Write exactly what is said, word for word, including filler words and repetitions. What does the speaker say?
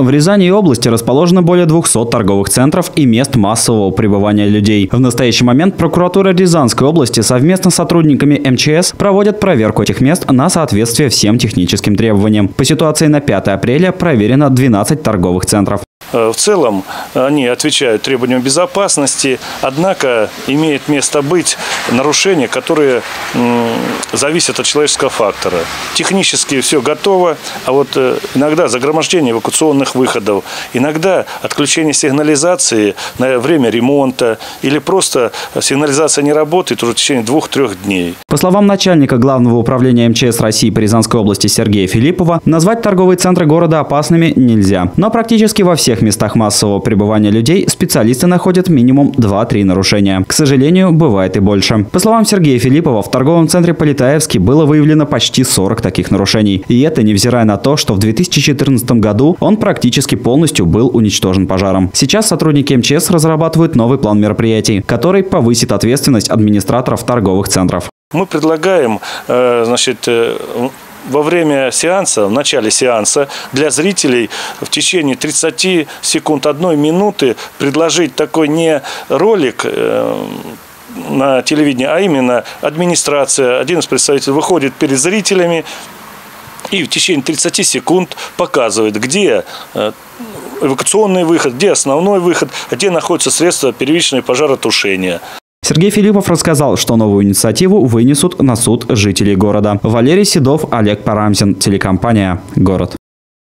В Рязани и области расположено более двухсот торговых центров и мест массового пребывания людей. В настоящий момент прокуратура Рязанской области совместно с сотрудниками эм че эс проводят проверку этих мест на соответствие всем техническим требованиям. По ситуации на пятое апреля проверено двенадцать торговых центров. В целом они отвечают требованиям безопасности, однако имеет место быть нарушения, которые зависят от человеческого фактора. Технически все готово, а вот иногда загромождение эвакуационных выходов, иногда отключение сигнализации на время ремонта или просто сигнализация не работает уже в течение двух-трех дней. По словам начальника Главного управления эм че эс России по Рязанской области Сергея Филиппова, назвать торговые центры города опасными нельзя. Но практически во всех местах массового пребывания людей специалисты находят минимум два-три нарушения. К сожалению, бывает и больше. По словам Сергея Филиппова, в торговом центре Полетаевский было выявлено почти сорок таких нарушений. И это невзирая на то, что в две тысячи четырнадцатом году он практически полностью был уничтожен пожаром. Сейчас сотрудники эм че эс разрабатывают новый план мероприятий, который повысит ответственность администраторов торговых центров. Мы предлагаем, значит, во время сеанса, в начале сеанса, для зрителей в течение тридцати секунд, одной минуты предложить такой не ролик на телевидении, а именно администрация, один из представителей выходит перед зрителями и в течение тридцати секунд показывает, где эвакуационный выход, где основной выход, где находятся средства первичного пожаротушения. Сергей Филиппов рассказал, что новую инициативу вынесут на суд жителей города. Валерий Седов, Олег Парамзин, телекомпания «Город».